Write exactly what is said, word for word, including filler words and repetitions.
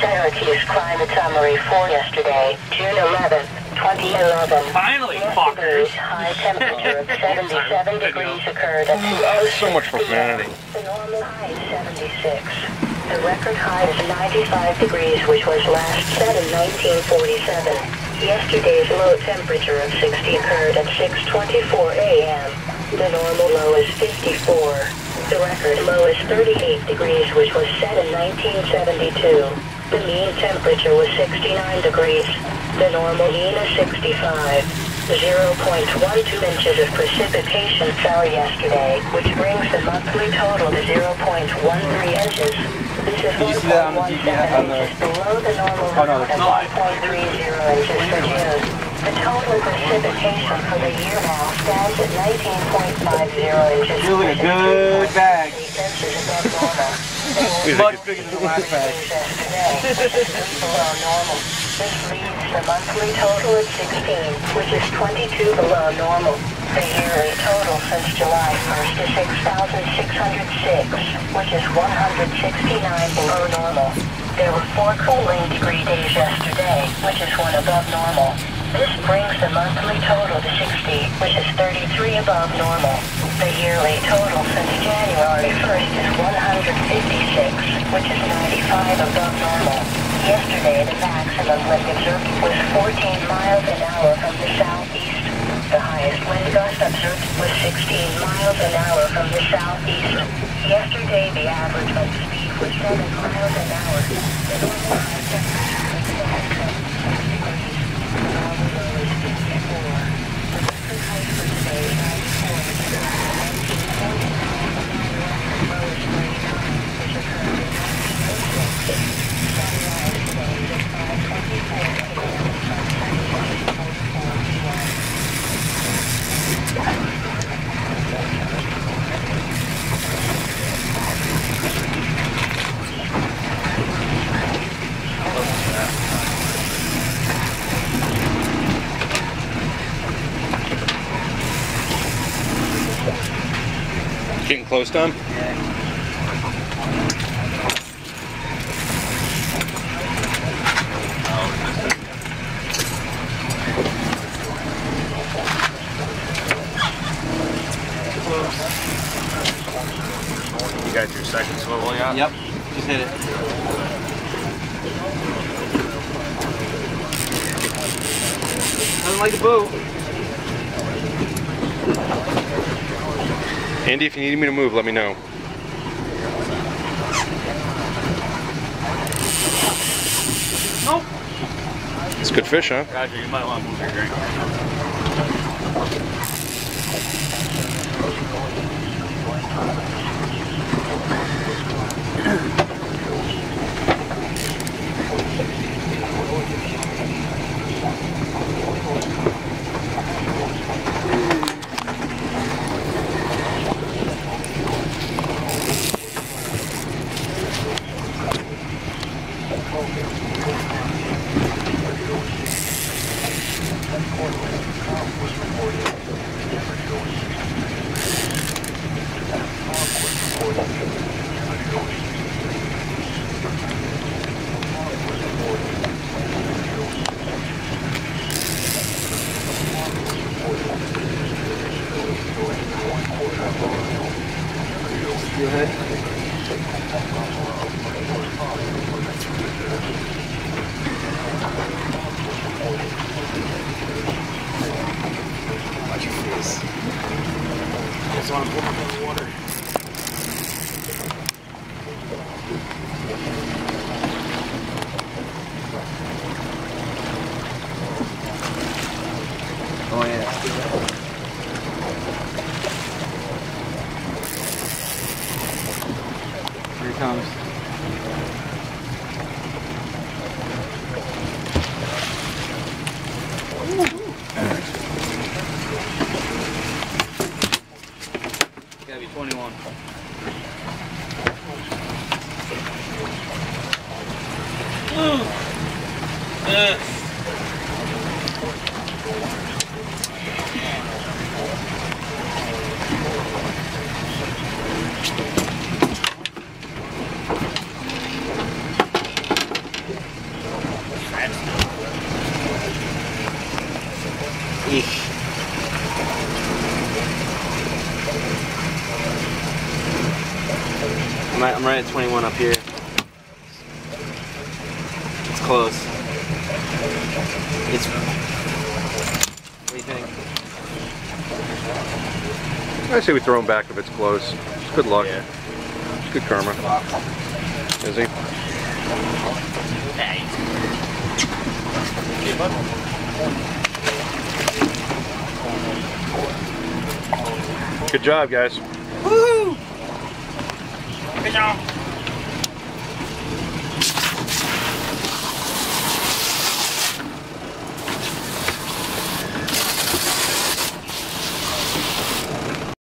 Syracuse climate summary for yesterday, June eleventh, twenty eleven. Finally, fuckers! High temperature of seventy-seven degrees occurred at two oh six So much profanity. The normal high is seventy-six. The record high is ninety-five degrees, which was last set in nineteen forty-seven. Yesterday's low temperature of sixty occurred at six twenty-four a m The normal low is fifty-four. The record low is thirty-eight degrees, which was set in nineteen seventy-two. The mean temperature was sixty-nine degrees. The normal mean is sixty-five. zero point one two inches of precipitation fell yesterday, which brings the monthly total to zero point one three inches. This is one point one seven inches below the normal amount of one point three zero inches for June. The total precipitation for the year now stands at nineteen point five zero inches. You're like a good bag. Much bigger than the last bag. Below normal. This leaves the monthly total at sixteen, which is twenty-two below normal. The yearly total since July first is six thousand six hundred six, which is one hundred sixty-nine below normal. There were four cooling degree days yesterday, which is one above normal. This brings the monthly total to sixty, which is thirty-three above normal. The yearly total since January first is one hundred fifty-six, which is ninety-five above normal. Yesterday, the maximum wind observed was fourteen miles an hour from the southeast. The highest wind gust observed was sixteen miles an hour from the southeast. Yesterday, the average wind speed was seven miles an hour. The normal high temperature was seventy-seven degrees. The normal low is fifty-four. The record height for today is ninety-four degrees. nineteen forty-nine, the low is thirty-nine, which occurred in nineteen oh six. Sunrise today is at five twenty-four a m Sunset is at eight oh four p m Getting close, Tom? You got your second swivel yet? Yep, just hit it. Doesn't like the boat. Andy, if you need me to move, let me know. Nope. It's good fish, huh? Roger, you might want to move your drink. Go ahead. Watch your face. You just want to pull up in the water. Oh yeah. Here it comes. Gotta be twenty-one. Ooh. Uh. I'm right at twenty-one up here. It's close. It's. What do you think? I say we throw him back if it's close. It's good luck. Yeah. It's good karma. Is he? Good job, guys. Woohoo! Good job.